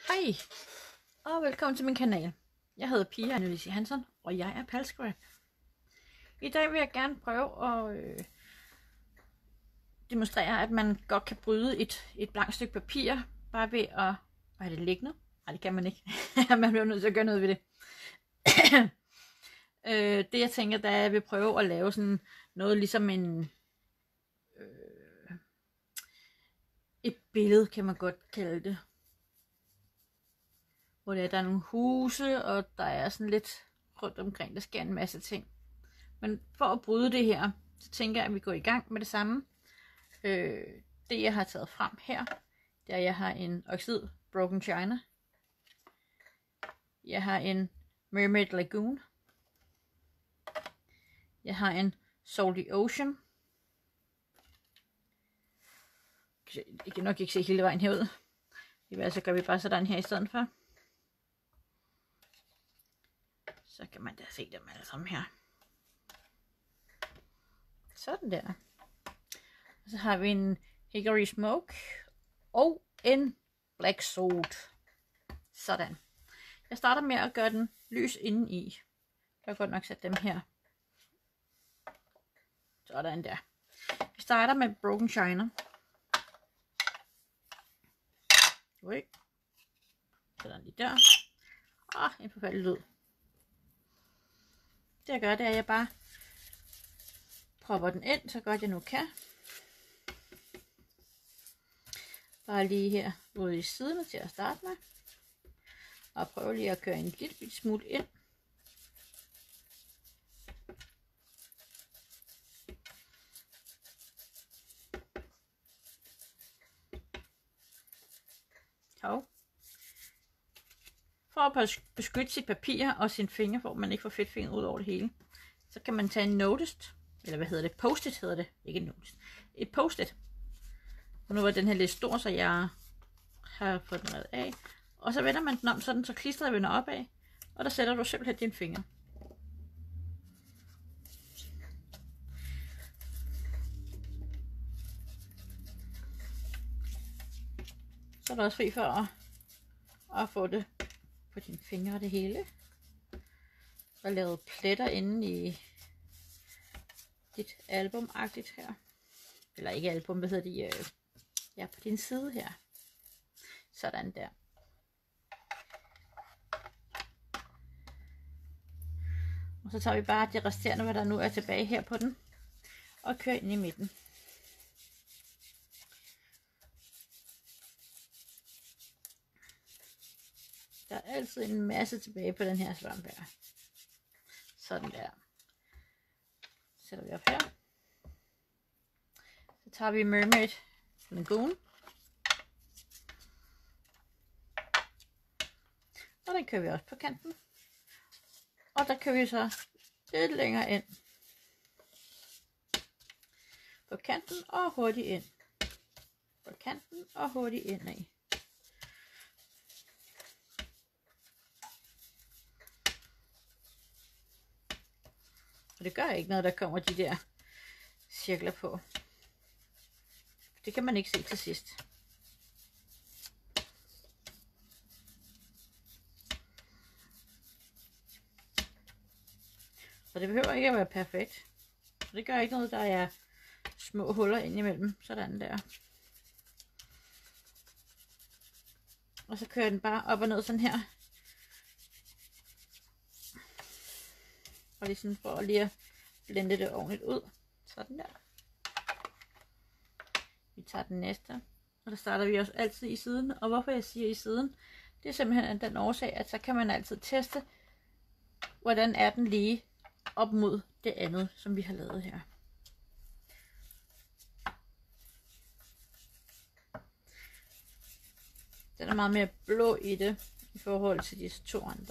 Hej og velkommen til min kanal. Jeg hedder Pia Annelise Hansson, og jeg er Palsquare. I dag vil jeg gerne prøve at demonstrere, at man godt kan bryde et blankt stykke papir, bare ved at have det liggende. Nej, det kan man ikke. Man bliver nødt til at gøre noget ved det. Det jeg tænker, der er, at jeg vil prøve at lave sådan noget ligesom et billede, kan man godt kalde det. Hvor der er nogle huse, og der er sådan lidt rundt omkring, der sker en masse ting. Men for at bryde det her, så tænker jeg, at vi går i gang med det samme. Det jeg har taget frem her, det er, at jeg har en oxid Broken China. Jeg har en Mermaid Lagoon. Jeg har en Salty Ocean. Jeg kan nok ikke se hele vejen herud. Så gør vi bare sådan her i stedet for. Så kan man da se dem alle sammen her. Sådan der. Og så har vi en Hickory Smoke og en Black Salt. Sådan. Jeg starter med at gøre den lys indeni. Jeg har godt nok sat dem her. Sådan der. Vi starter med Broken China. Sådan lige der. En forfærdelig lyd. Det jeg gør, det er, at jeg bare propper den ind, så godt jeg nu kan. Bare lige her ude i siden til at starte med. Og prøve lige at køre en lille smule ind. Hov. For at beskytte sit papir og sine fingre, hvor man ikke får fedtfingre ud over det hele, så kan man tage en noticed, eller hvad hedder det? Post-it hedder det, ikke en noticed. Et post-it. Og nu var den her lidt stor, så jeg har fået den reddet af. Og så vender man den om, sådan så klistret vender opad, og der sætter du simpelthen dine fingre. Så er der også fri for at få det på dine fingre og det hele. Og lavet pletter inde i dit album-agtigt her. Eller ikke album, hvad hedder de? Ja, på din side her. Sådan der. Og så tager vi bare det resterende, hvad der nu er tilbage her på den, og kører ind i midten. Der er altid en masse tilbage på den her svamp her. Sådan der. Sætter vi op her. Så tager vi Mermaid Lagoon. Og den kører vi også på kanten. Og der kører vi så lidt længere ind. På kanten og hurtigt ind. På kanten og hurtigt ind af. Og det gør ikke noget, der kommer de der cirkler på. Det kan man ikke se til sidst. Og det behøver ikke at være perfekt. Og det gør ikke noget, der er små huller ind imellem. Sådan der. Og så kører den bare op og ned sådan her. Og lige sådan for lige at blende det ordentligt ud. Sådan der. Vi tager den næste. Og der starter vi også altid i siden. Og hvorfor jeg siger i siden, det er simpelthen den årsag, at så kan man altid teste, hvordan er den lige op mod det andet, som vi har lavet her. Den er meget mere blå i det, i forhold til de to andre.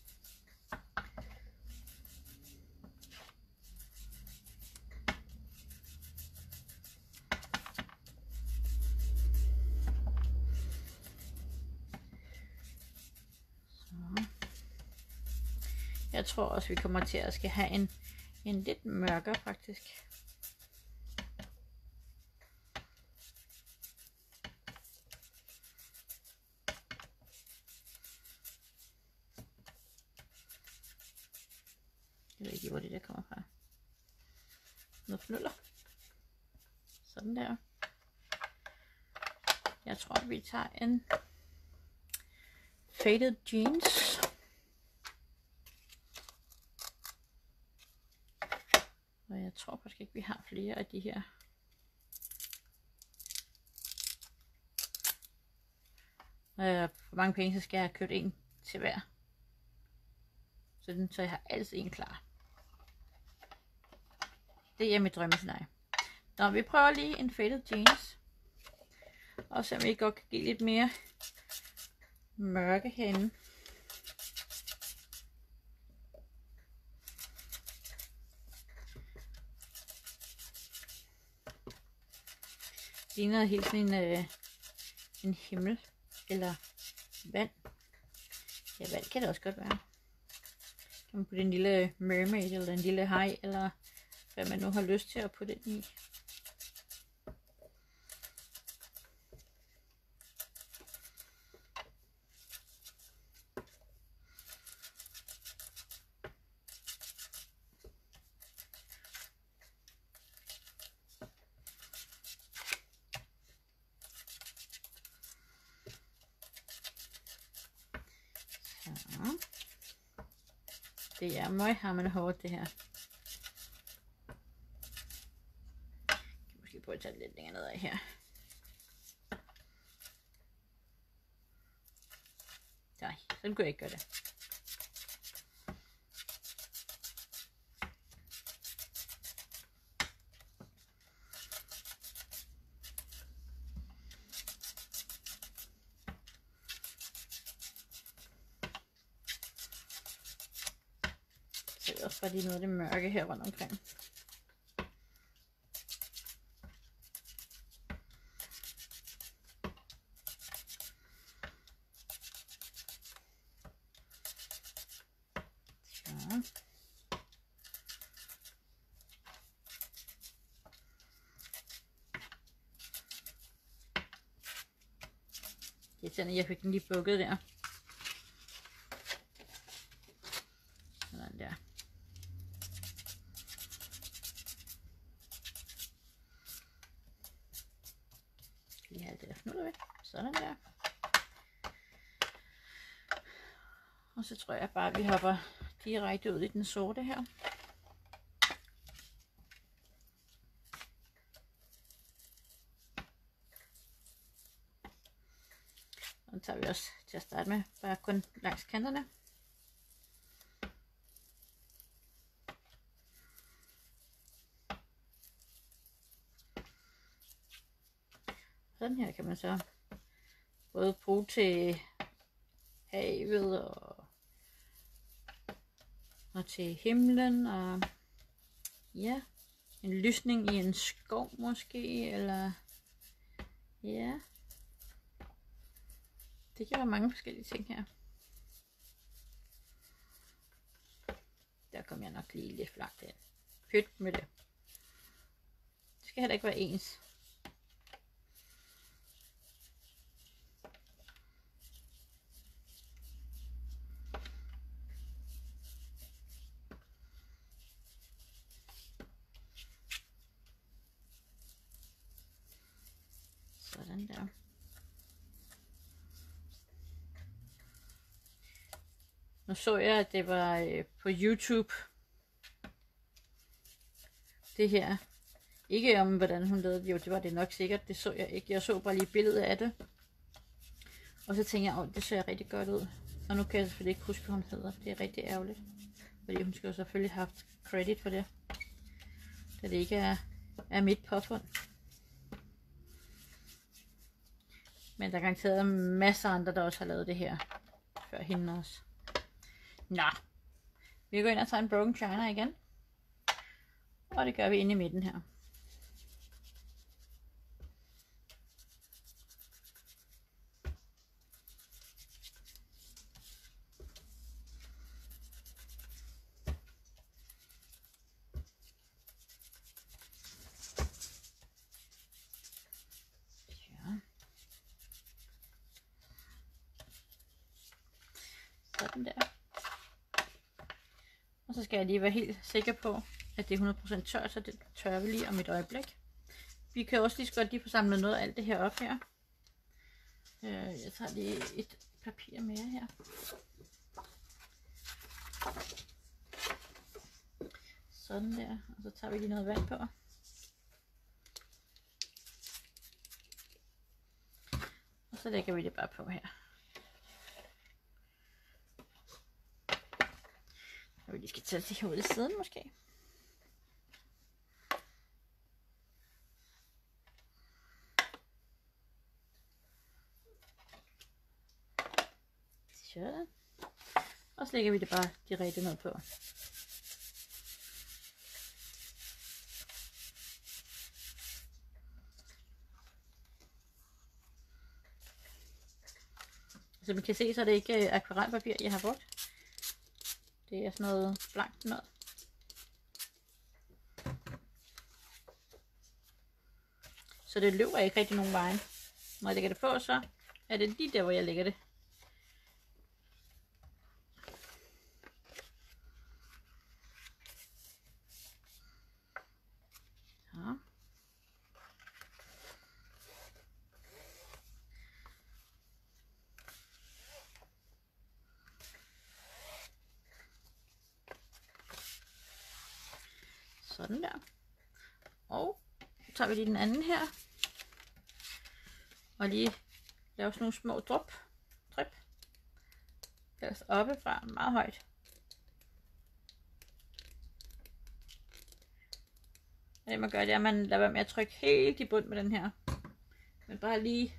Jeg tror også, vi kommer til at skal have en lidt mørkere faktisk. Jeg ved ikke, hvor det der kommer fra. Noget fnuller. Sådan der. Jeg tror, vi tager en Faded Jeans. Og jeg tror faktisk ikke, vi har flere af de her. For mange penge, så skal jeg have købt en til hver. Så jeg har altid en klar. Det er mit drømmescenarie. Nå, vi prøver lige en Faded Jeans. Og så vi godt kan give lidt mere mørke herinde. Det ligner helt sådan en himmel eller vand. Ja, vand kan det også godt være. Kan man putte en lille mermaid eller en lille haj, eller hvad man nu har lyst til at putte den i. Det er møghamrende hårdt, det her. Jeg kan måske prøve at tage det lidt længere nedad her. Nej, sådan kunne jeg ikke gøre det. Så er også bare lige noget af det mørke her rundt omkring. Det er sådan, jeg fik den lige bukket der. Sådan der. Lige have det der fnuller væk. Sådan der. Og så tror jeg bare, at vi hopper direkte ud i den sorte her. Og tager vi også til at starte med bare kun langs kanterne. Sådan her kan man så både bruge til havet og til himlen, og ja, en lysning i en skov måske, eller ja, det kan være mange forskellige ting her. Der kom jeg nok lige lidt flagt ind. Pyt med det. Det skal heller ikke være ens. Sådan der. Nu så jeg, at det var på YouTube. Det her. Ikke om, hvordan hun lavede det. Jo, det var det nok sikkert. Det så jeg ikke. Jeg så bare lige billedet af det. Og så tænkte jeg, det ser rigtig godt ud. Og nu kan jeg selvfølgelig ikke huske, hvad hun hedder. Det er rigtig ærgerligt. Fordi hun skal jo selvfølgelig have haft credit for det. Da det ikke er mit påfund. Men der er garanteret masser af andre, der også har lavet det her. Før hende også. Nå. Vi går ind og tager en Broken China igen. Og det gør vi inde i midten her. Sådan der. Og så skal jeg lige være helt sikker på, at det er 100% tørt, så det tørrer vi lige om et øjeblik. Vi kan også lige så godt lige få samlet noget af alt det her op her. Jeg tager lige et papir mere her. Sådan der, og så tager vi lige noget vand på. Og så lægger vi det bare på her. Og vi lige skal tage det her ud i siden måske. Sådan. Og så lægger vi det bare direkte ned på. Som I kan se, så er det ikke akvarelpapir, jeg har brugt. Det er sådan noget blankt noget. Så det løber ikke rigtig nogen vejen. Når jeg lægger det på, så er det lige der, hvor jeg lægger det. Så. Sådan der. Og så tager vi lige den anden her. Og lige laver sådan nogle små dryp. Altså oppefra, meget højt. Og det man gør, det er, at man lader være med at trykke helt i bund med den her. Men bare lige,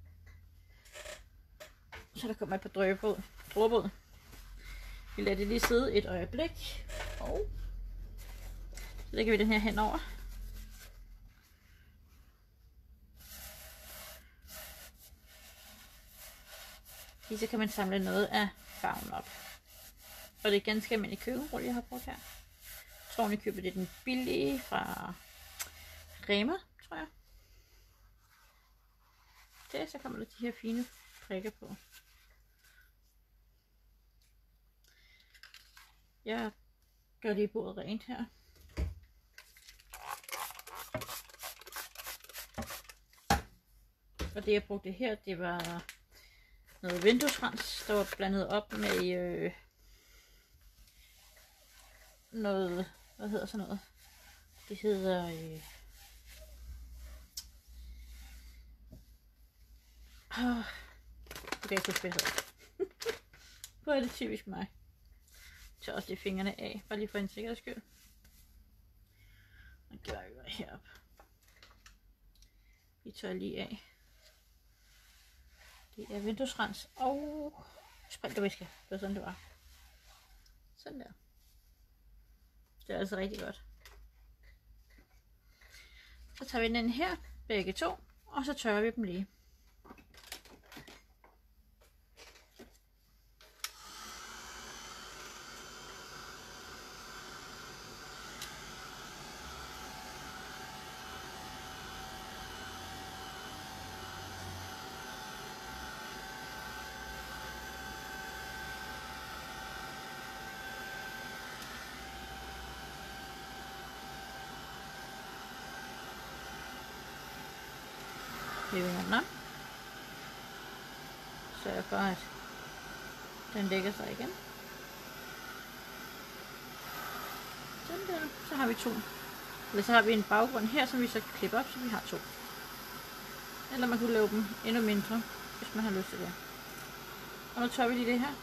så der kommer et par dråber ud. Vi lader det lige sidde et øjeblik. Og så lægger vi den her henover. Så kan man samle noget af farven op. Og det er ganske almindelig køkkenrulle, jeg har brugt her. Jeg tror, jeg køber det den billige fra Rema, tror jeg. Det, så kommer der de her fine prikker på. Jeg gør lige bordet rent her. Og det jeg brugte her, det var noget vinduesrens, der var blandet op med noget, hvad hedder sådan noget? Det hedder det kan jeg ikke huske. Hvor er det typisk mig. Så også lige fingrene af, bare lige for en sikkerheds skyld. Og gør jeg herop. Vi tørrer lige af. Det er vinduesrens og sprintervæske. Det var sådan det var. Sådan der. Det er altså rigtig godt. Så tager vi den her, begge to, og så tørrer vi dem lige. Sørg for, at den lægger sig igen. Sådan der. Så har vi to. Eller så har vi en baggrund her, som vi så kan klippe op, så vi har to. Eller man kunne lave dem endnu mindre, hvis man har lyst til det. Og nu tør vi lige det her.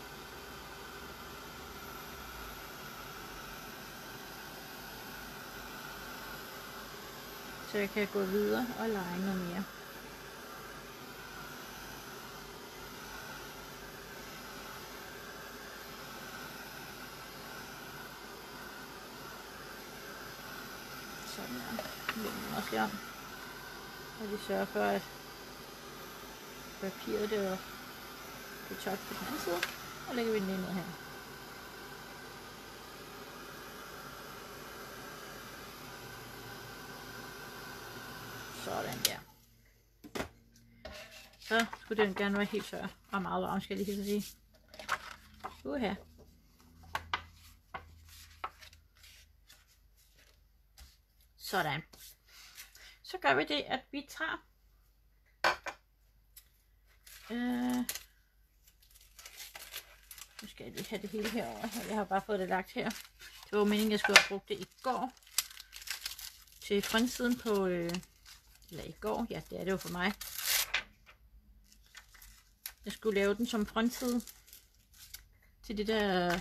Så jeg kan gå videre og lege noget mere. Sådan her. Lægger også lige om. Og vi sørger for, at papiret det er tørt på den anden side. Og lægger vi den lige ned her. Sådan der. Så skulle den gerne være helt tør. Og meget varm, skal jeg lige sige. Her. Sådan. Så gør vi det, at vi tager nu skal jeg lige have det hele herover. Jeg har bare fået det lagt her. Det var meningen, jeg skulle have brugt det i går til frontsiden på eller i går, ja det er det jo for mig. Jeg skulle lave den som frontside til det der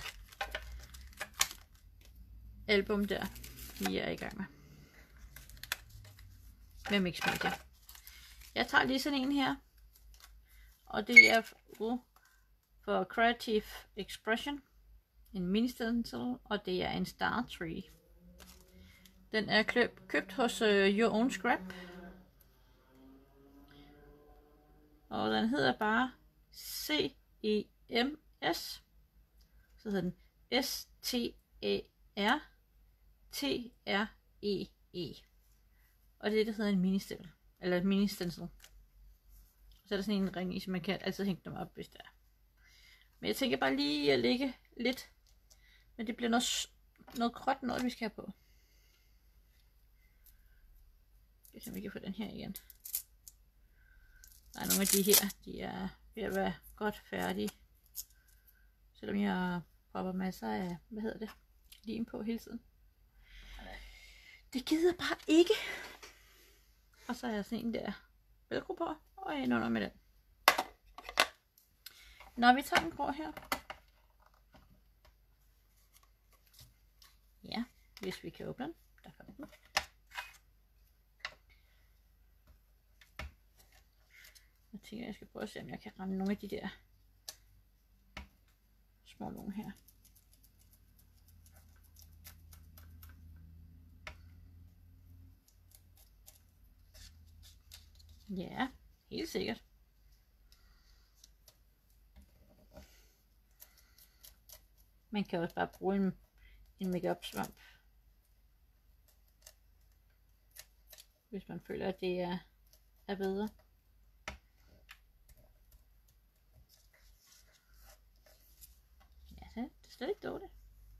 album der, vi er i gang med Mixmedia. Jeg tager lige sådan en her, og det er for Creative Expression, en mini stencil, og det er en Star Tree. Den er købt hos Your Own Scrap, og den hedder bare CEMS, så hedder den STARTREE, og det hedder en mini stencil, eller et mini stencil. Så er der sådan en ring i, så man kan altid hænge dem op, hvis der er. Men jeg tænker bare lige at lægge lidt, men det bliver noget gråt noget, vi skal have på. Jeg kan ikke få den her igen. Der er nogle af de her, de er ved at være godt færdige. Selvom jeg popper masser af, hvad hedder det, lim på hele tiden. Det gider bare ikke. Og så er jeg sådan en der velcro på, og ind under med den. Når vi tager den grå her. Ja, hvis vi kan åbne den. Der kom den. Jeg tænker, jeg skal prøve at se, om jeg kan ramme nogle af de der små nogle her. Ja, helt sikkert. Man kan også bare bruge en make-up svamp, hvis man føler, at det er bedre. Ja, det er slet ikke dårligt.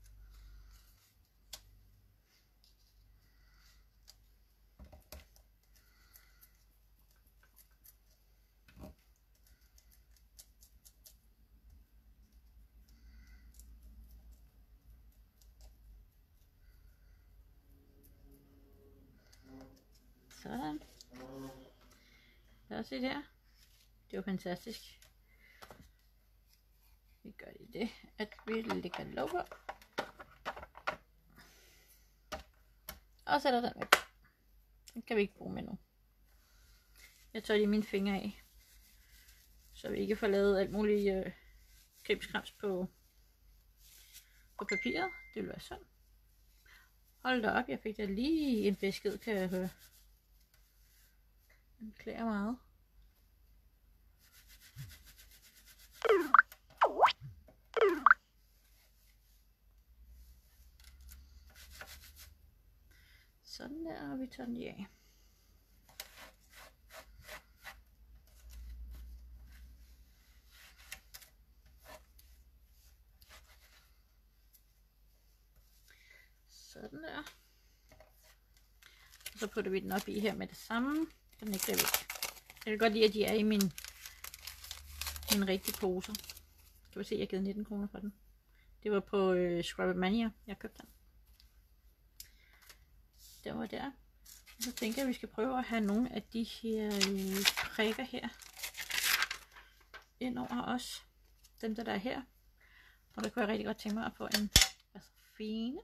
Sådan. Lad os se der. Det var fantastisk. Vi gør lige det, at vi lægger låg på. Og sætter den væk. Den kan vi ikke bruge med nu. Jeg tager lige mine fingre af, så vi ikke får lavet alt muligt krimskrams på papiret. Det vil være sådan. Hold da op, jeg fik da lige en besked, kan jeg høre. Jeg beklager meget. Sådan der, og vi tager den lige af. Sådan der. Og så putter vi den op i her med det samme. Den ikke væk. Jeg kan godt lide, at de er i min rigtige pose. Skal vi se, jeg har givet 19 kroner for den. Det var på Scrapmania, jeg købte den. Den var der. Og så tænker jeg, at vi skal prøve at have nogle af de her prikker her ind over os. Dem der er her. Og der kunne jeg rigtig godt tænke mig at få en fine.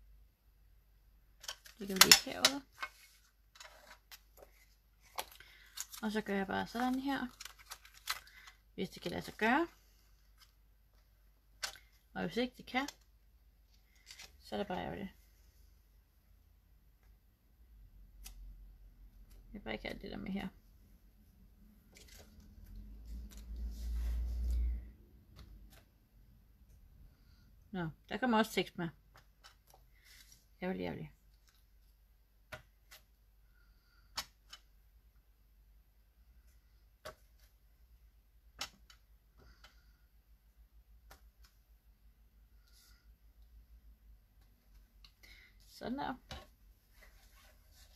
Det kan vi lige herude. Og så gør jeg bare sådan her, hvis det kan lade sig gøre. Og hvis ikke det kan, så er det bare ærgerligt. Jeg bare ikke have alt det der med her. Nå, der kommer også tekst med. Ærgerligt. Sådan der.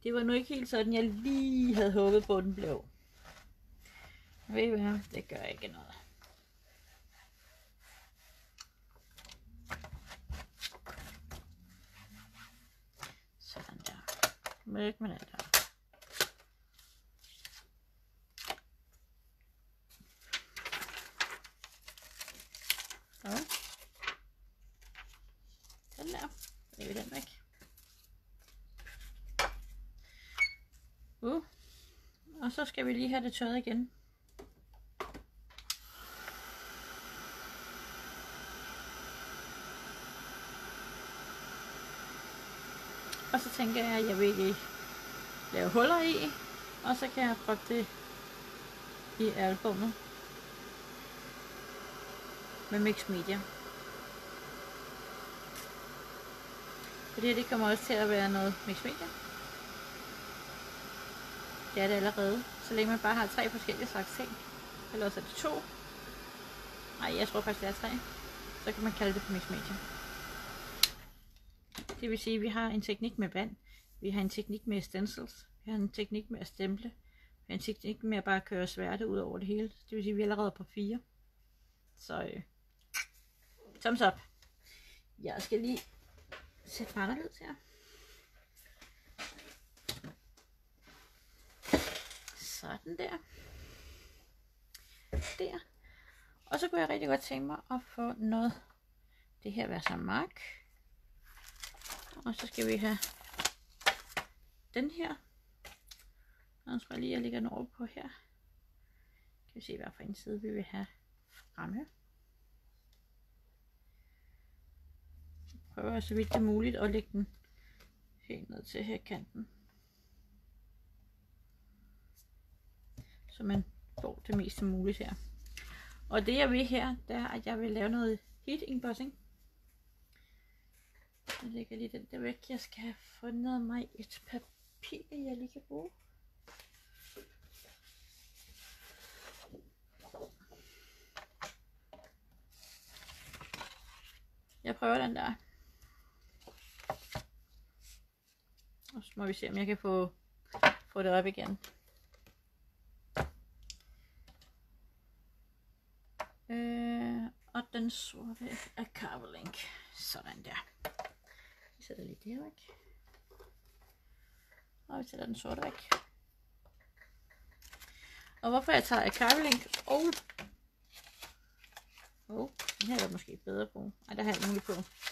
det var nu ikke helt sådan, jeg lige havde håbet på, at den blev. Ved I hvad? Det gør ikke noget. Sådan der. Væk med den der. Så. Den der. Så lægger vi den væk. Og så skal vi lige have det tørret igen. Og så tænker jeg, at jeg vil lave huller i, og så kan jeg proppe det i albummet med Mix Media. For det kommer også til at være noget Mix Media. Det er det allerede. Så længe man bare har 3 forskellige slags ting. Eller også er det 2. Nej, jeg tror faktisk det er 3. Så kan man kalde det for Mix Media. Det vil sige, at vi har en teknik med vand. Vi har en teknik med stencils. Vi har en teknik med at stemple. Vi har en teknik med at bare køre sværte ud over det hele. Det vil sige, at vi er allerede på 4. Så thumbs up. Jeg skal lige sætte mig anderledes her. Sådan der. Der. Og så kunne jeg rigtig godt tænke mig at få noget det her Versamark. Og så skal vi have den her. Og så tror jeg lige, at jeg lægger den over på her. Kan vi se, hvad for en side vi vil have fremme. Jeg prøver så vidt det er muligt at lægge den helt ned til her kanten. Så man får det meste muligt her. Og det jeg vil her, det er, at jeg vil lave noget heat embossing. Jeg lægger lige den der væk. Jeg skal have fundet mig et papir, jeg lige kan bruge. Jeg prøver den der. Og så må vi se, om jeg kan få det op igen. Og den sorte er Carvelink. Sådan der. Vi sætter lige det her væk. Og vi sætter den sorte væk. Og hvorfor jeg tager Carvelink den her er måske bedre på. Ej, der har jeg muligt på.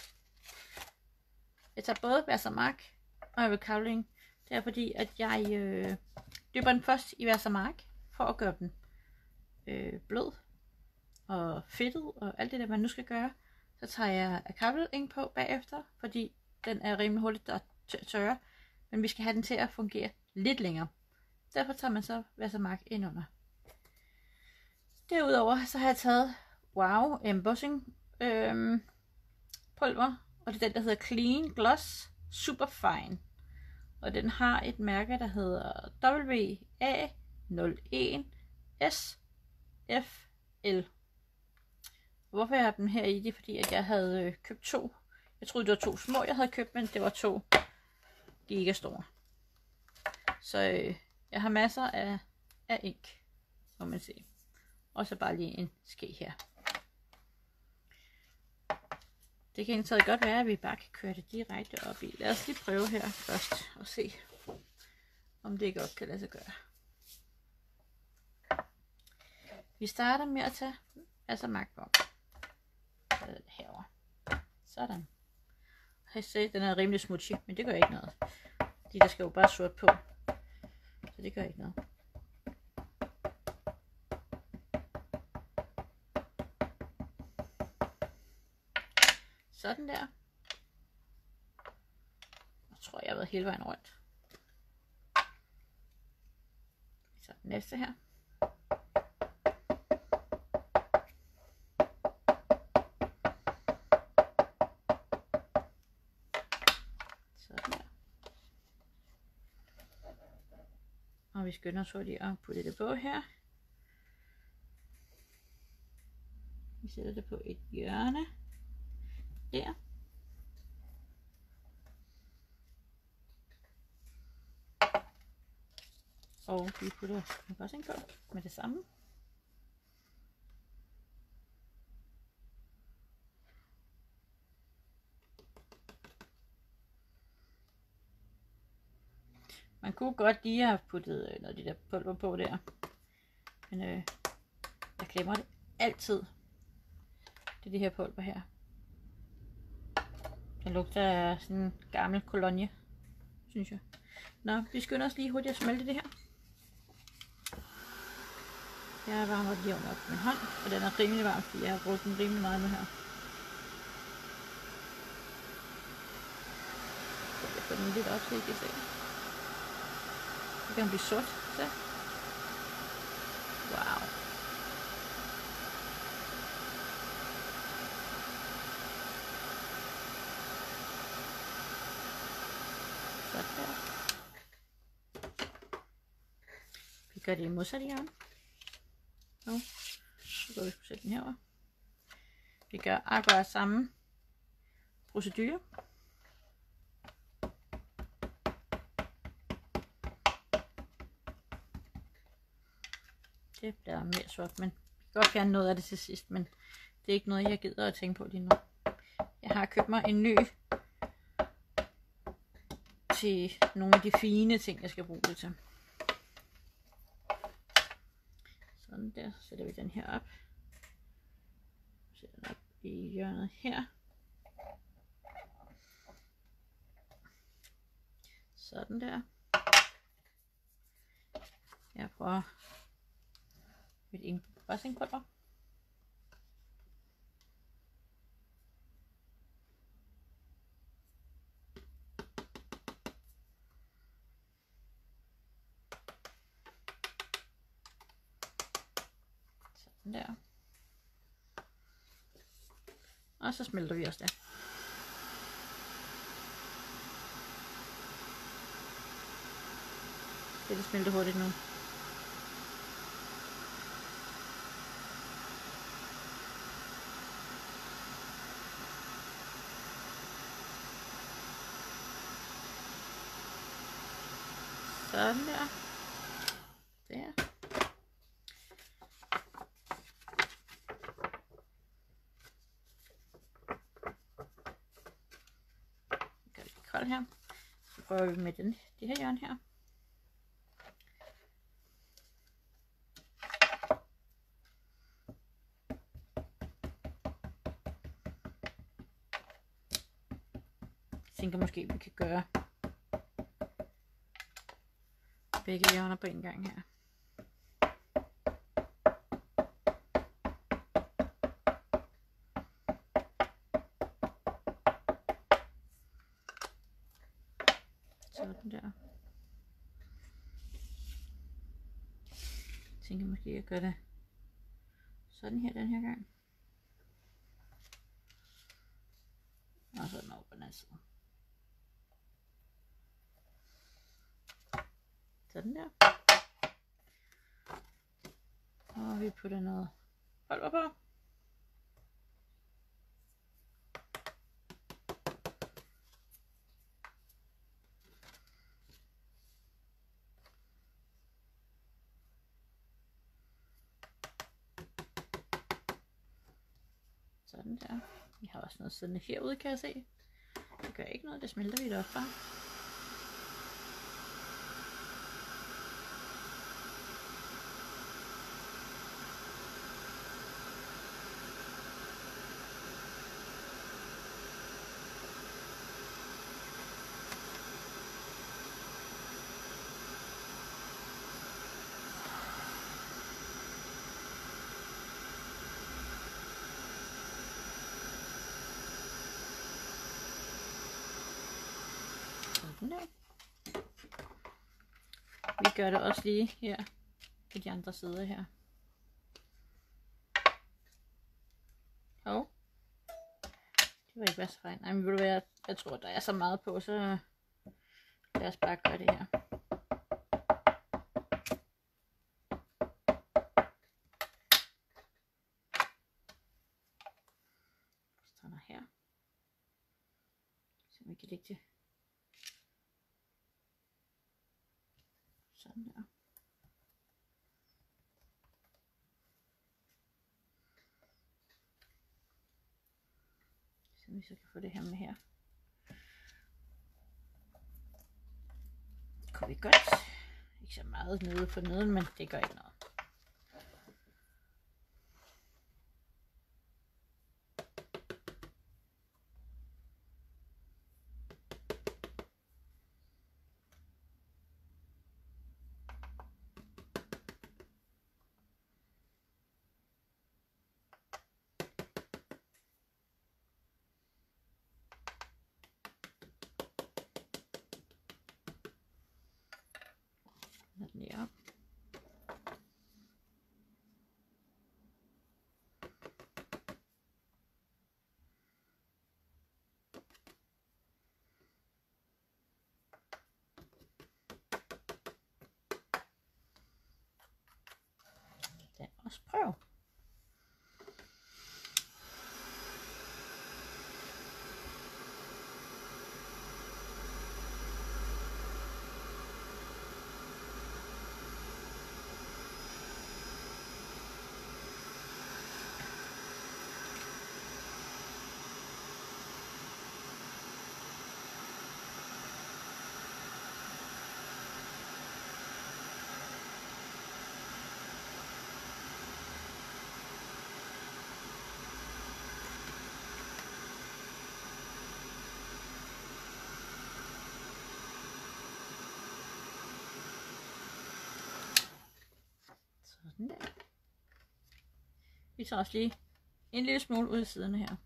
Jeg tager både Versamark og jeg vil Carvelink. Det er fordi, at jeg dypper den først i Versamark for at gøre den blød og fedtet og alt det der man nu skal gøre. Så tager jeg Carvelink på bagefter, fordi den er rimelig hurtigt at tørre, men vi skal have den til at fungere lidt længere. Derfor tager man så Versamark ind under. Derudover så har jeg taget Wow Embossing pulver, og det er den der hedder Clean Gloss Super Fine. Og den har et mærke der hedder WA01SFL. Hvorfor jeg har dem her i, det er fordi, at jeg havde købt 2. Jeg troede, det var 2 små, jeg havde købt, men det var 2 gigastore. Så jeg har masser af ink, må man se. Og så bare lige en ske her. Det kan egentlig godt være, at vi bare kan køre det direkte op i. Lad os lige prøve her først og se, om det godt kan lade sig gøre. Vi starter med at tage Versamark på. Herovre. Sådan. Jeg ser, den er rimelig smutty, men det gør ikke noget. Fordi der skal jo bare sort på. Så det gør ikke noget. Sådan der. Jeg tror, jeg har været hele vejen rundt. Så den næste her. Sådan der. Og vi skynder os lige at putte det på her. Vi sætter det på et hjørne. Der. lige putter en bossing på med det samme. Man kunne godt lige have puttet noget af de der pulver på der. Men jeg glemmer det altid. Det er det her pulver her. Det lugter af sådan en gammel kolonie, synes jeg. Nå, vi skynder os lige hurtigt at smelte det her. Jeg varmer lige under op min hånd, og den er rimelig varm, fordi jeg har brugt den rimelig meget nu her. Så jeg får den lidt op, så I kan se. Så kan den blive sort. Så. Wow. Sådan der. Vi gør det i modsatte hjørne. Nu går vi sætte den herover. Vi gør akkurat samme procedure. Det bliver mere sort, men vi kan godt fjerne noget af det til sidst, men det er ikke noget, jeg gider at tænke på lige nu. Jeg har købt mig en ny til nogle af de fine ting, jeg skal bruge det til. Sådan der, så sætter vi den her op. Sætter den op i hjørnet her. Sådan der. Jeg prøver mit embossingpulver. Sådan der. Og så smelter vi også der. Det smelter hurtigt nu. Sådan der. Der. Gør det koldt her. Så prøver vi med det her hjørne her. Jeg tænker måske, vi kan gøre begge hjørner på en gang her. Sådan der. Jeg tænker måske, at jeg gør det sådan her den her gang. Og sådan over på den anden side. Sådan der. Og vi putter noget pulver på. Sådan der. Vi har også noget sådan herude, kan jeg se. Det gør ikke noget, det smelter vi det op bare. Der. Vi gør det også lige her på de andre sider her. Hov. Det var ikke værst regn. Nej, men vil du være, jeg tror, der er så meget på, så lad os bare gøre det her. Sådan her. Så vi kan lægge det. Sådan der. vi så kan få det her med her. Det kunne vi godt. Ikke så meget nede på neden, men det gør ikke noget. Ja. Lad os prøve. Sådan der. Vi tager også lige en lille smule ud af siderne her.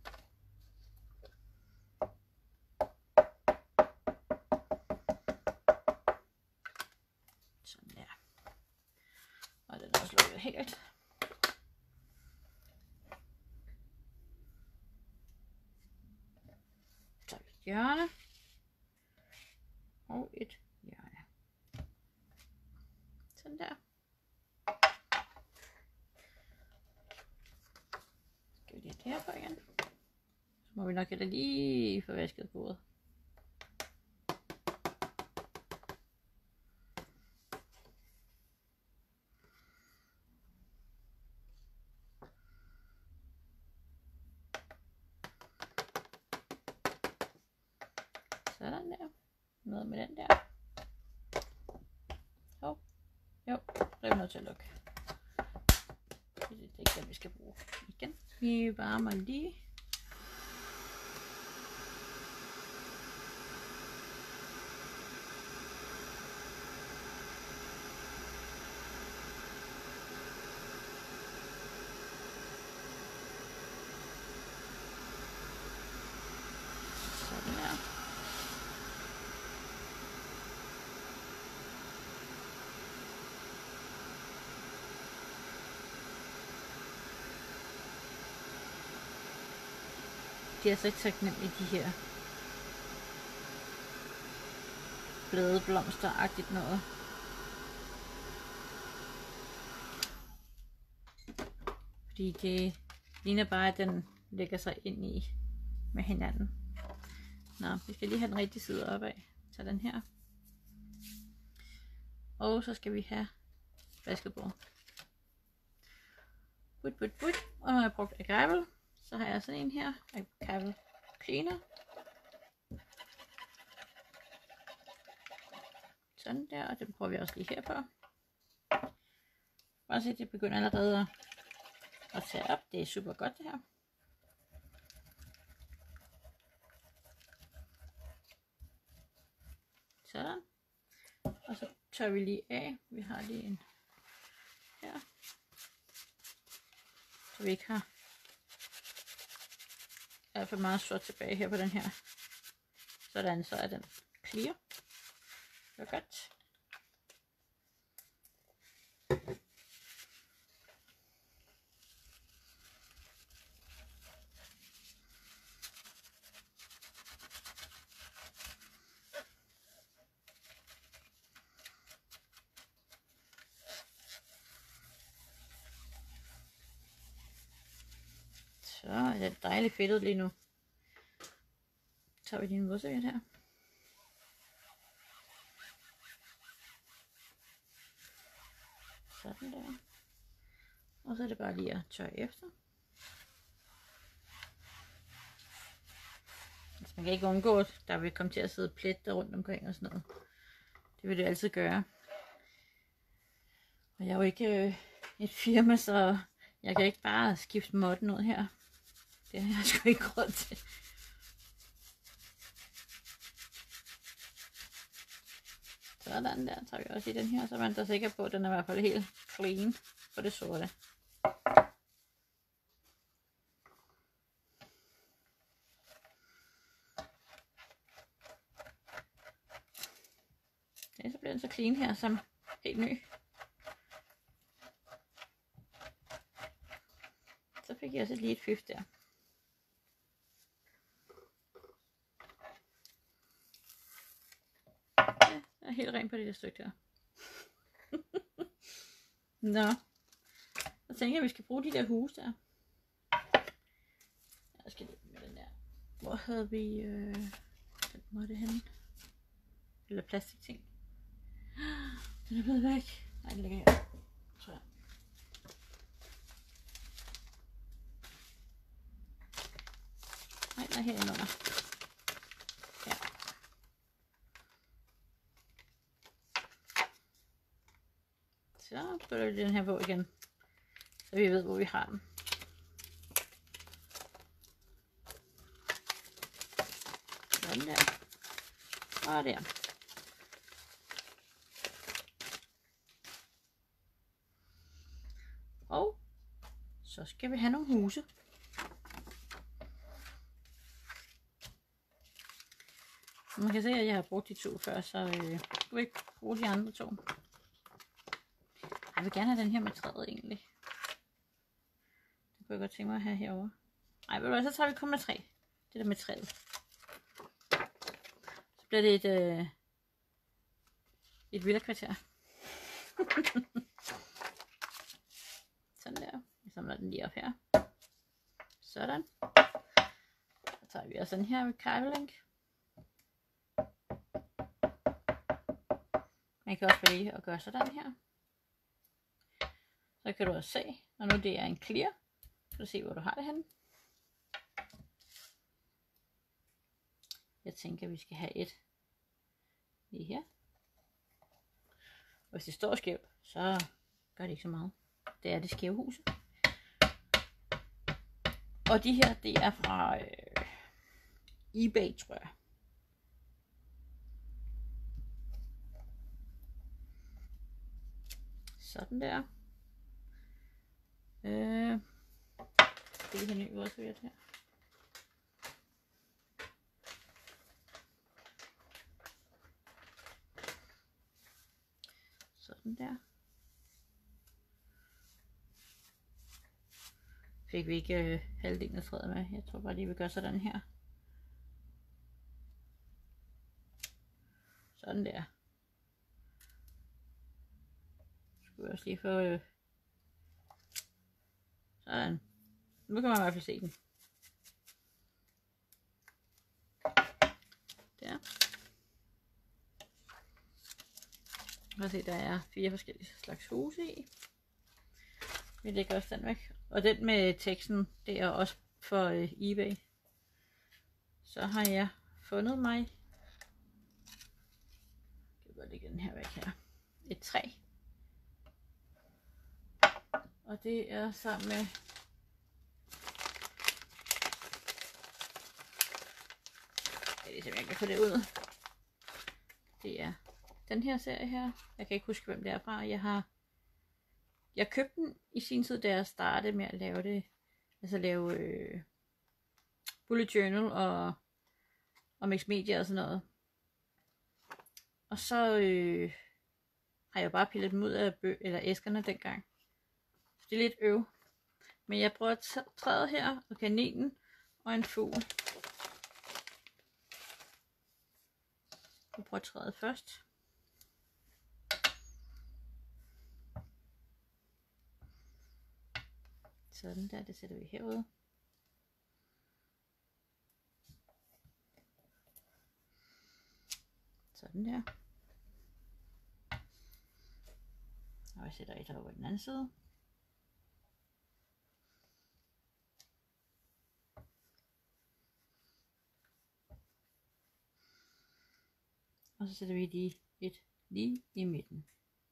Sådan der. Og den er også lukket helt. Så et hjørne. Og et hjørne. Sådan der. Skal vi lige det her på igen. Så må vi nok have det lige få vasket bordet. Sådan der. Noget med den der. Jo, det er vi nødt til at lukke. Det er ikke det, vi skal bruge igen. Vi varmer lige. Sådan der. De er altså ikke taknemmelige, de her blade blomster-agtigt noget. Fordi det ligner bare, at den lægger sig ind i med hinanden. Nå, vi skal lige have den rigtige side opad. Tag den her. Og så skal vi have vaskebord. But. Og når jeg har brugt agave, så har jeg sådan en her. Agave cleaner. Sådan der, og den prøver vi også lige her på. Bare se, det begynder allerede at tage op. Det er super godt det her. Sådan. Og så tør vi lige af. Vi har lige en her. Så vi ikke har i hvert fald meget sort tilbage her på den her. Sådan, så er den clear. Det er godt. Så er det dejligt fedtet lige nu. Så tager vi din vådserviet her. Sådan der. Og så er det bare lige at tørre efter. Man kan ikke undgå, at der vil komme til at sidde pletter rundt omkring og sådan noget. Det vil det altid gøre. Og jeg er jo ikke et firma, så jeg kan ikke bare skifte måtten ud her. Det har jeg sgu ikke råd til. Sådan der tager vi også i den her, så man er sikker på, at den er i hvert fald helt clean for det sorte. Ja, så bliver den så clean her som helt ny. Så fik jeg også lige et fif der. Ja, jeg er helt ren på det der stykke her. Nå. Så tænker jeg, at vi skal bruge de der huse der. Jeg skal lige med den der. Hvor havde vi... den var det henne? Eller plastikting. Den er blevet væk. Nej, den ligger her. Så. Nej, den er herinde under. Ja. Så putter vi den her på igen. Så vi ved, hvor vi har den. Sådan der. Og der. Og så skal vi have nogle huse. Man kan se, at jeg har brugt de to før, så jeg vil ikke bruge de andre to. Jeg vil gerne have den her med træet egentlig. Det kunne jeg godt tænke mig at have herovre. Ej, ved du hvad, så tager vi kun med træ. Det der med træet. Så bliver det et villakvarter. Sådan der. Vi samler den lige op her. Sådan. Så tager vi også den her med kajvelink. Man kan også vælge at gøre sådan her. Så kan du også se, når nu det er en clear, så kan du se, hvor du har det henne. Jeg tænker, at vi skal have et lige her. Og hvis det står skævt, så gør det ikke så meget. Det er det skæve hus. Og de her, det er fra eBay, tror jeg. Sådan der. Det er her ny vådserviet her. Sådan der. Fik vi ikke halvdelen af træet med. Jeg tror bare lige vi gør sådan her. Sådan der. Skal vi også lige få sådan. Nu kan man i hvert fald se den. Der. Og se, der er 4 forskellige slags huse i. Vi lægger også den væk. Og den med teksten, det er også for eBay. Så har jeg fundet mig. Jeg kan godt lægge den her væk her. Et træ. Og det er sammen med jeg kan få det ud. Det er den her serie her. Jeg kan ikke huske, hvem det er fra. Jeg købte den i sin tid, da jeg startede med at lave det. Altså lave bullet journal og mix media og sådan noget. Og så har jeg bare pillet dem ud af æskerne dengang. Så det er lidt øv. Men jeg bruger træet her, og kaninen og en fugl. Jeg bruger træet først. Sådan der, det sætter vi herude. Sådan der. Og jeg sætter et over på den anden side. Og så sætter vi lige et lige i midten.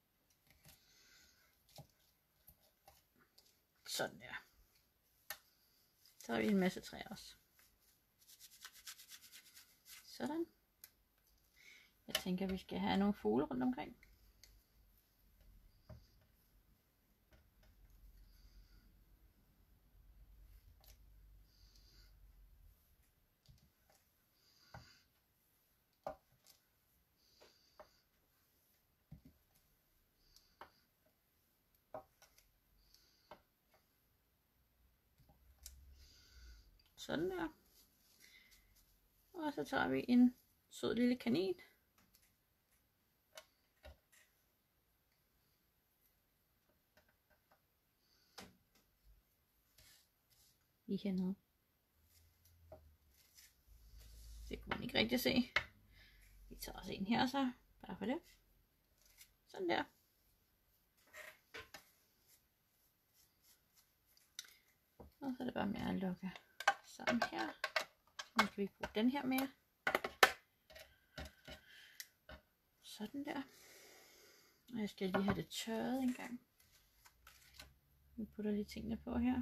Sådan der. Så har vi en masse træer også. Sådan. Jeg tænker, vi skal have nogle fugle rundt omkring. Sådan der. Og så tager vi en sød lille kanin. Lige hernede. Det kunne man ikke rigtig se. Vi tager også en her så. Bare for det. Sådan der. Og så er det bare med at lukke sammen her. Nu skal vi ikke bruge den her mere. Sådan der. Og jeg skal lige have det tørret en gang. Vi putter lige tingene på her.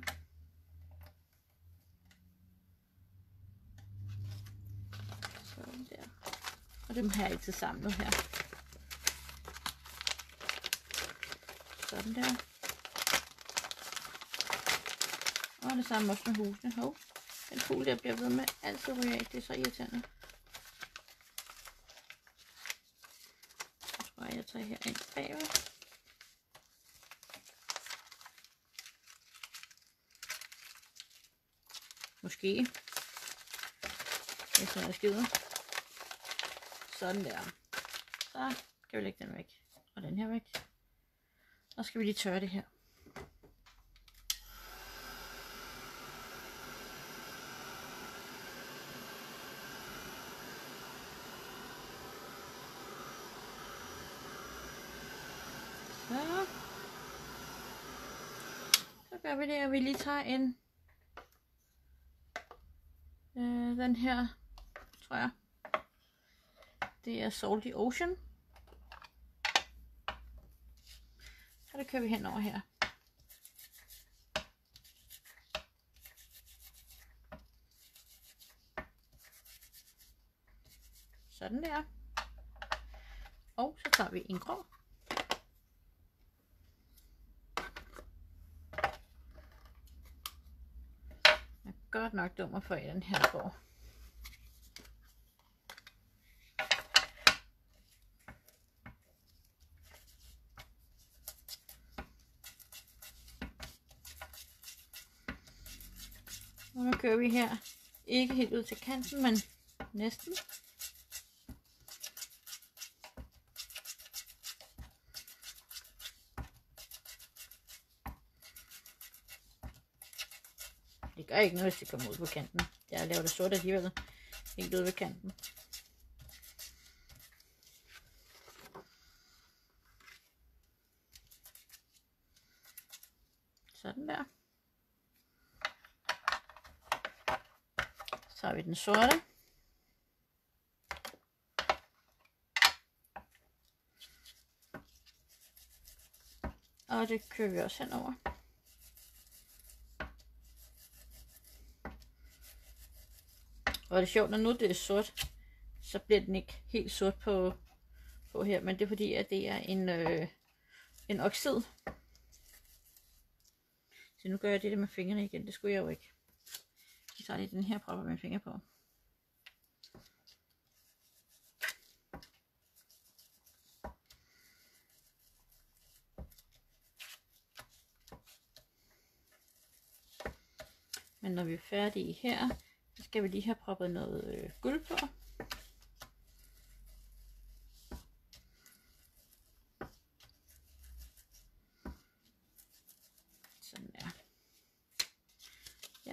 Sådan der. Og dem har jeg altid samlet her. Sådan der. Og det samme også med husene. Hov. Den fugl der bliver ved med altid ryge af. Det er så irriterende. Så tror jeg tager her ind bagved. Måske. Hvis jeg skider. Sådan der. Så kan vi lægge den væk. Og den her væk. Og så skal vi lige tørre det her. Så gør vi det, at vi lige tager en den her, tror jeg. Det er Salty Ocean. Så det kører vi hen over her. Sådan der. Og så tager vi en grå. Jeg er godt nok dum at få i den her grå. Og nu kører vi her. Ikke helt ud til kanten, men næsten. Det gør ikke noget, hvis det kommer ud på kanten. Jeg laver det sort alligevel. Helt ude ved kanten. Sådan der. Så har vi den sorte. Og det kører vi også henover. Og det er sjovt, når nu det er sort, så bliver den ikke helt sort på her, men det er fordi, at det er en oxid. Så nu gør jeg det med fingrene igen, det skulle jeg jo ikke. Så tager jeg den her, propper mine fingre på. Men når vi er færdige her, så skal vi lige have proppet noget guld på. Sådan der. Ja.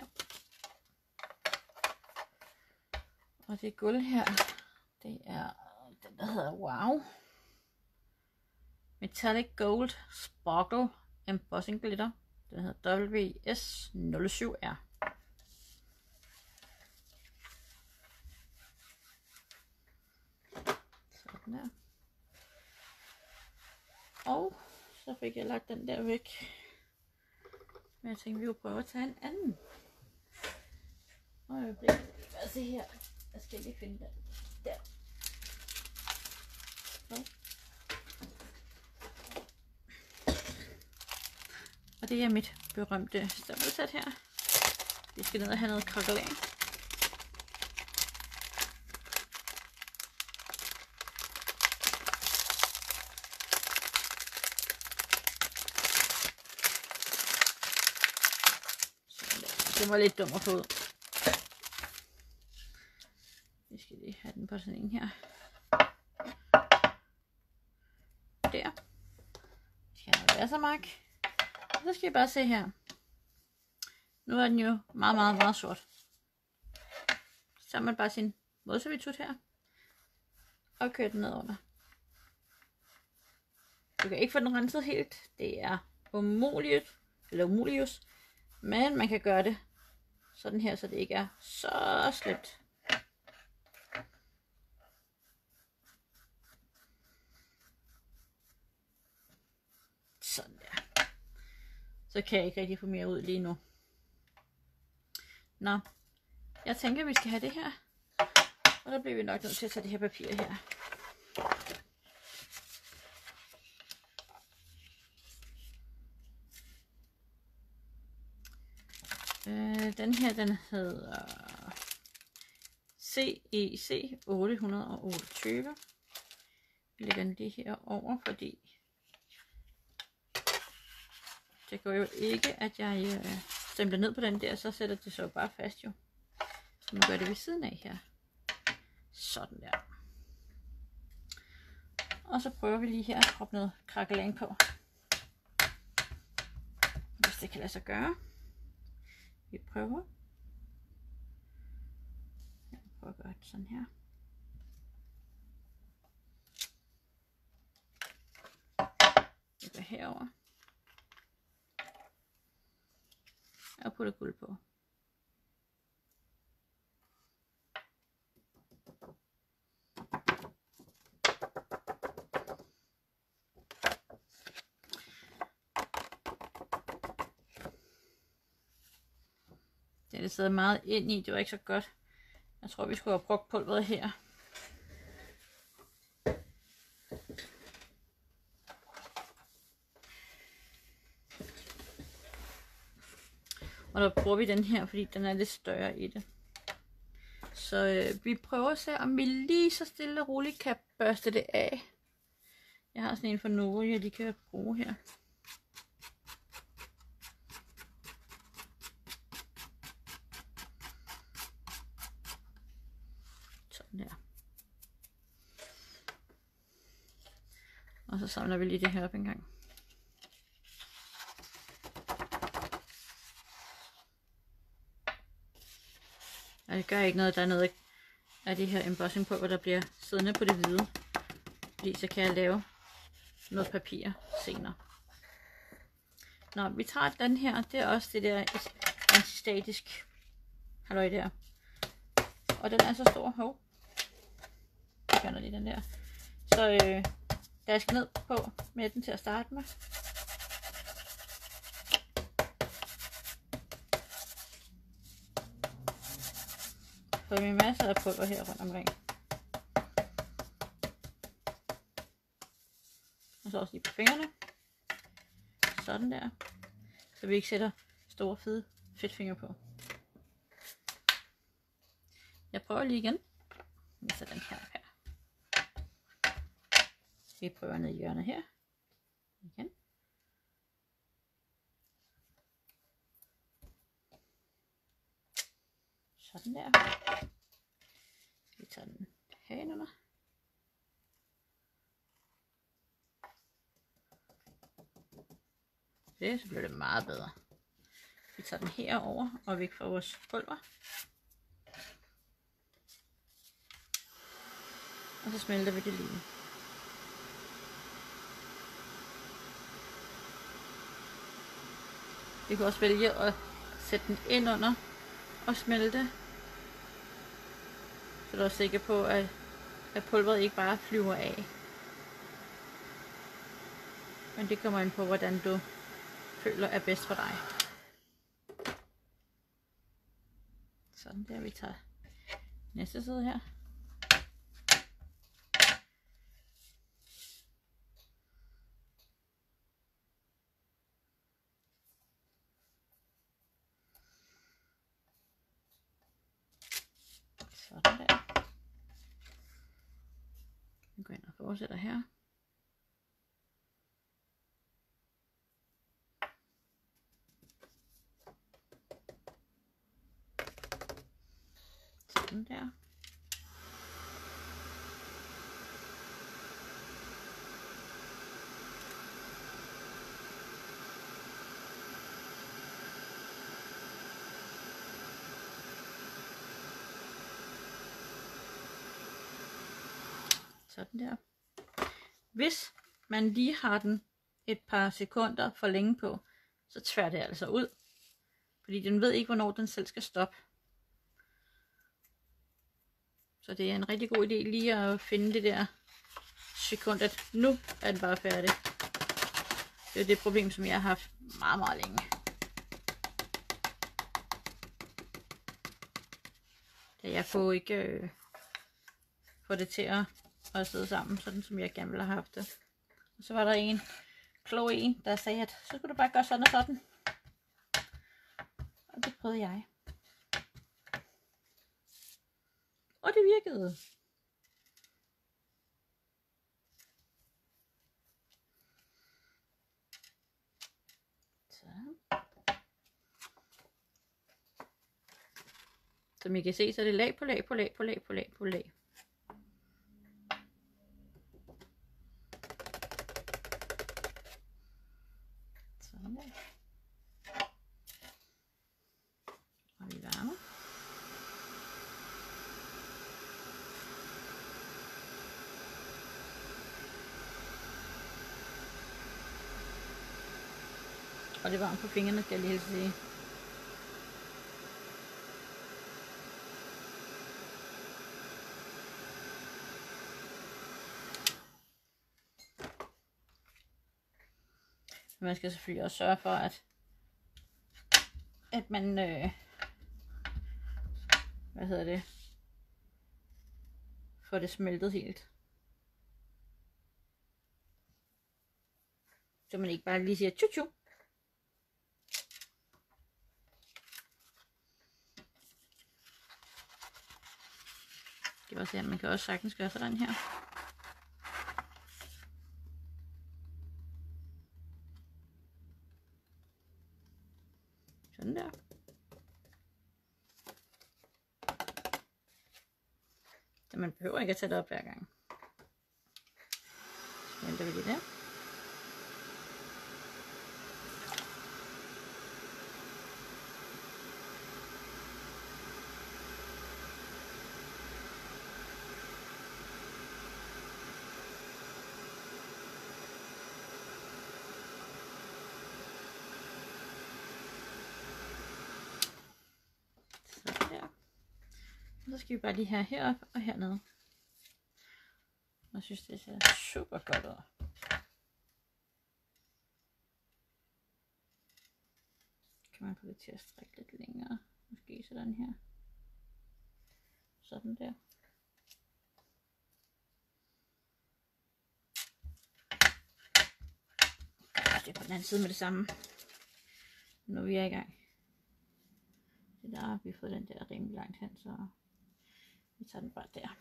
Og det guld her, det er den, der hedder Wow. Metallic Gold Sparkle Embossing Glitter. Den hedder WS07R. Sådan her. Og så fik jeg lagt den der væk. Men jeg tænkte, vi kunne prøve at tage en anden. Og jeg bliver lad os se her. Jeg skal lige finde den. Der. Så. Og det er mit berømte stabelsæt her. Vi skal ned og have noget krakelan. Det var lidt dumt at få ud. Vi skal lige have den på sådan en her. Der. Skal der være så mark. Så skal I bare se her. Nu er den jo meget sort. Så tager man bare sin vådservitut her. Og kører den ned under. Du kan ikke få den renset helt. Det er umuligt. Men man kan gøre det sådan her, så det ikke er så slemt. Sådan der. Så kan jeg ikke rigtig få mere ud lige nu. Nå, jeg tænker, vi skal have det her. Og der bliver vi nok nødt til at tage det her papir her. Den her, den hedder CEC 828. Vi lægger den lige her over, fordi det går jo ikke, at jeg stempler ned på den der, så sætter det så bare fast jo. Så nu gør det ved siden af her. Sådan der. Og så prøver vi lige her at proppe noget krakelan på. Hvis det kan lade sig gøre. Vi prøver. Jeg prøver at gøre det sådan her. Jeg går herover. Og putter guld på. Det sidder meget ind i, det var ikke så godt. Jeg tror, vi skulle have brugt pulveret her. Og der bruger vi den her, fordi den er lidt større i det. Så vi prøver at se, om vi lige så stille og roligt kan børste det af. Jeg har sådan en fra Novo, jeg lige kan bruge her. Sådan der. Og så samler vi lige det her op en gang. Og det gør ikke noget, der er noget af det her embossing pulver, der bliver siddende på det hvide. Fordi så kan jeg lave noget papir senere. Nå, vi tager den her. Det er også det der antistatisk halløj der. Og den er så stor. Hov. Jeg gør lige den der. Så jeg skal ned på med den til at starte med. Så vi har masser af pulver her rundt omkring. Og så også lige på fingrene. Sådan der. Så vi ikke sætter store fede fedtfingre på. Jeg prøver lige igen. Vi sætter den her op her. Vi prøver ned i hjørnet her. Igen. Sådan der. Vi tager den herinde. Det, så bliver det meget bedre. Vi tager den herover og væk fra vores pulver. Og så smelter vi det lige. Vi kan også vælge at sætte den ind under og smelte. Så du er sikker på, at at pulveret ikke bare flyver af. Men det kommer ind på, hvordan du føler er bedst for dig. Sådan der, vi tager næste side her. Sådan der. Vi går ind og fortsætter her. Sådan der. Sådan der. Hvis man lige har den et par sekunder for længe på, så tvær det altså ud. Fordi den ved ikke, hvornår den selv skal stoppe. Så det er en rigtig god idé lige at finde det der sekund, at nu er den bare færdig. Det er det problem, som jeg har haft meget, meget længe. Da jeg kunne ikke få det til at sidde sammen, sådan som jeg gerne ville have haft det. Og så var der en klog en, der sagde, at så skulle du bare gøre sådan og sådan. Og det prøvede jeg. Og det virkede. Så. Som I kan se, så er det lag på lag på lag på lag på lag på lag. Sådan der. Og vi varmer. Og det er varmt på fingrene, skal jeg lige sige. Man skal selvfølgelig også sørge for, at man, får det smeltet helt. Så man ikke bare lige siger tju-tju. Skal vi også se, at man kan også sagtens gøre sådan her. Sådan der. Så man behøver ikke at tage det op hver gang. Så venter vi lige der. Så skal vi bare lige have herop og hernede. Jeg synes, det ser super godt ud. Kan man få det til at strække lidt længere. Måske sådan her. Sådan der. Det er på den anden side med det samme. Nu er vi i gang. Det der har vi fået den der rimelig langt hen, så vi tager den bare der.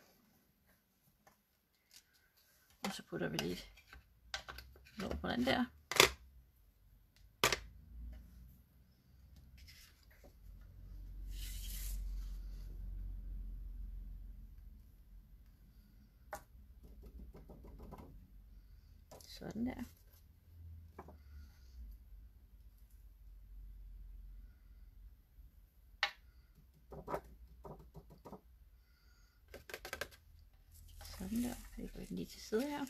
Og så putter vi lige et låg på den der. Sådan der. Sådan der. Vi går den lige til side her.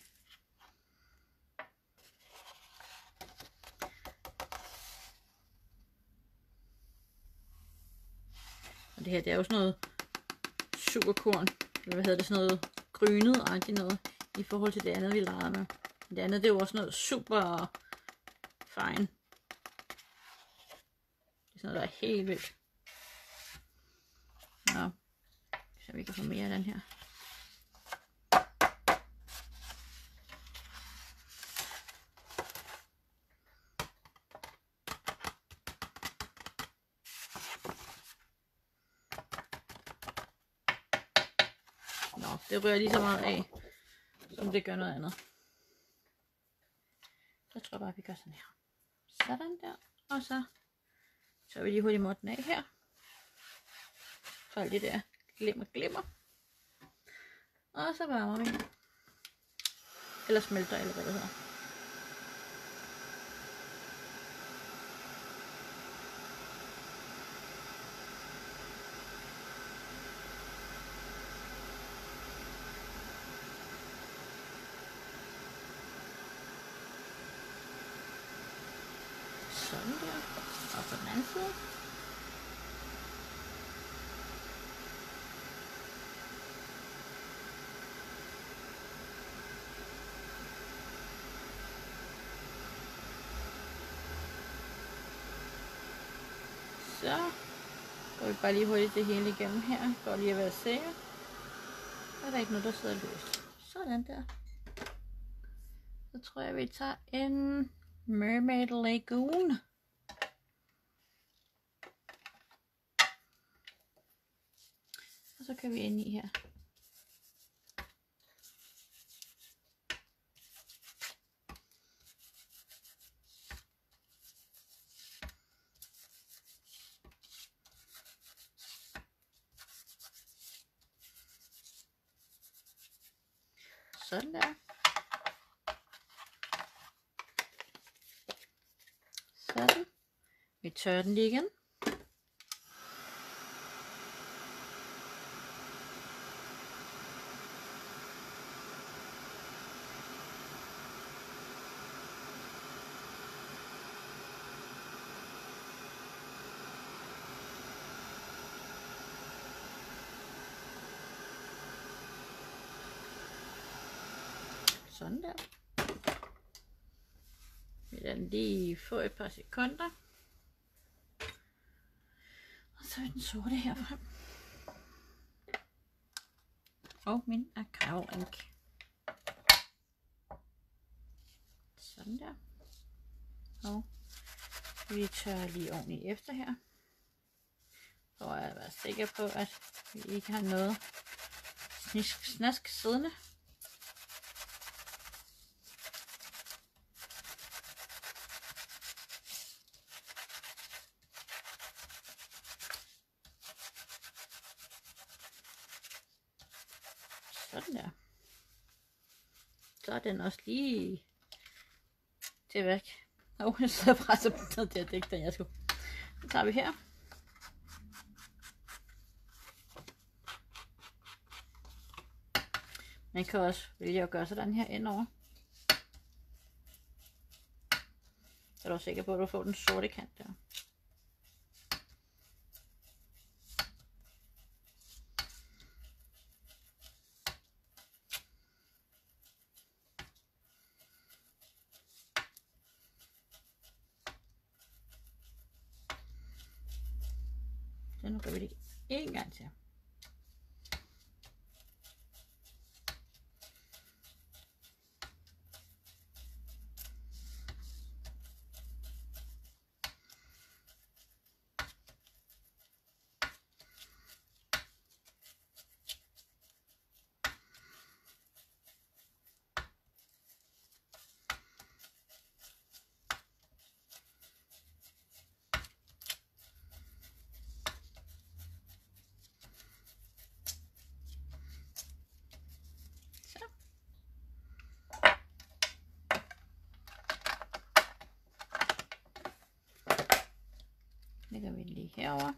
Og det her, det er jo sådan noget sukkerkorn, eller hvad hedder det, sådan noget grynet-agtigt noget, i forhold til det andet, vi legede med. Det andet, det er jo også noget super fine. Det er sådan noget, der er helt vildt. Nå, så vi kan få mere af den her. Nå, det rører lige så meget af, som det gør noget andet. Så tror jeg bare, vi gør sådan her. Sådan der. Og så tager vi lige hurtigt måtten af her. Så alt det der glimmer. Og så varmer vi. Eller smelter, eller hvad det hedder. Sådan der. Og på den anden side. Så går vi bare lige hurtigt det hele igennem her. Går lige at være sikker. Og der er ikke noget, der sidder løst. Sådan der. Så tror jeg, vi tager en Mermaid Lagoon. Og så kan vi ind i her. Sådan der. Sådan. Vi tørrer den lige igen. Sådan der. Vi lader den lige få et par sekunder. Og så er den sorte her frem. Og min akvarink. Sådan der. Og vi tørrer lige ordentligt efter her. For at være sikker på, at vi ikke har noget snask siddende. Sådan der. Så er den også lige til væk. Jeg sidder og presser på noget der, det er ikke den jeg skulle. Så tager vi her. Man kan også vælge at gøre sådan her indover. Så er du sikker på, at du får den sorte kant der. Så nu gør vi det en gang til. Lægger vi lige herover.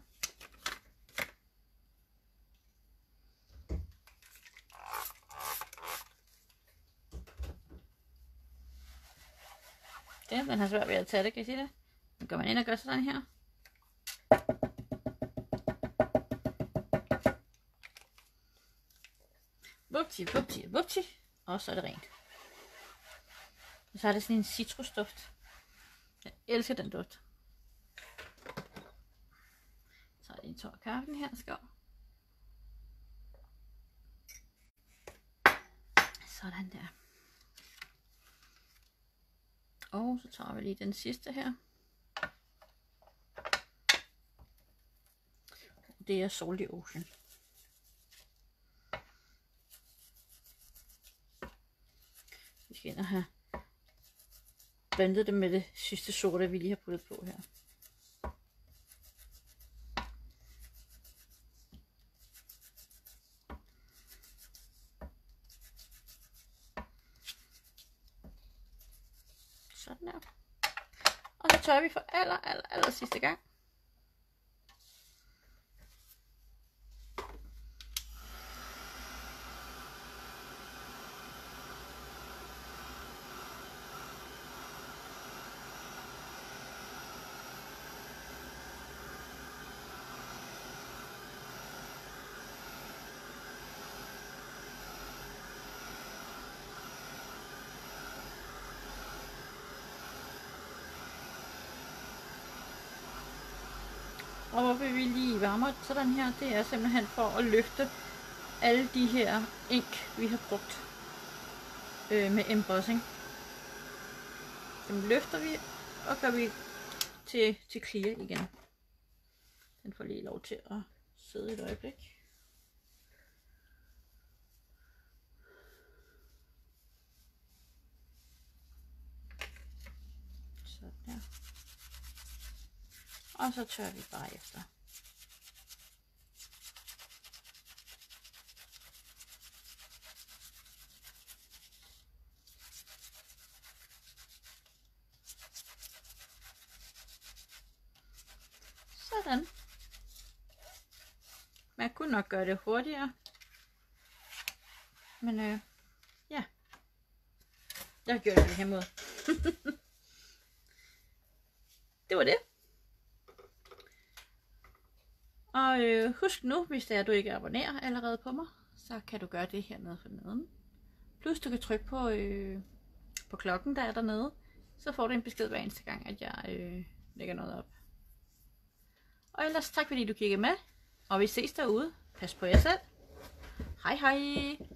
Den har svært ved at tage det, kan I se det? Nu går man ind og gør sådan her. Vupti, vupti, vupti. Og så er det rent. Og så er det sådan en citrusduft. Jeg elsker den duft. Så er det en tår kaffen her, skål. Sådan der. Og så tager vi lige den sidste her. Det er Salty Ocean. Vi skal ind og have blandet det med det sidste sorte, vi lige har puttet på her. Sådan der. Og så tørrer vi for aller sidste gang. Og hvorfor vi lige varmer sådan her, det er simpelthen for at løfte alle de her ink, vi har brugt med embossing. Dem løfter vi og gør vi til clear igen. Den får lige lov til at sidde et øjeblik. Sådan der. Og så tørrer vi bare efter. Sådan. Man kunne nok gøre det hurtigere. Men ja. Jeg gjorde det på den her måde. Det var det. Og husk nu, hvis det er, du ikke abonnerer allerede på mig, så kan du gøre det hernede for neden. Plus du kan trykke på klokken, der er dernede. Så får du en besked hver eneste gang, at jeg lægger noget op. Og ellers tak fordi du kiggede med. Og vi ses derude. Pas på jer selv. Hej hej.